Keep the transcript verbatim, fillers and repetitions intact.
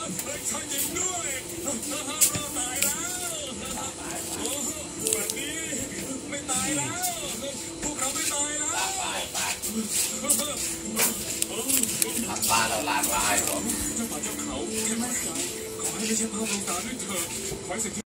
ใช่จริงด้วยเราตายแล้วโอ้แบบนี้ไม่ตายแล้วพวกเราไม่ตายแล้วทำปลาเราล้างลายผมเจ้าป่าเจ้าเขาแค่มั่นใจขอให้ไม่ใช่ภาพลวงตาด้วยเถิดขอให้สิ่งที่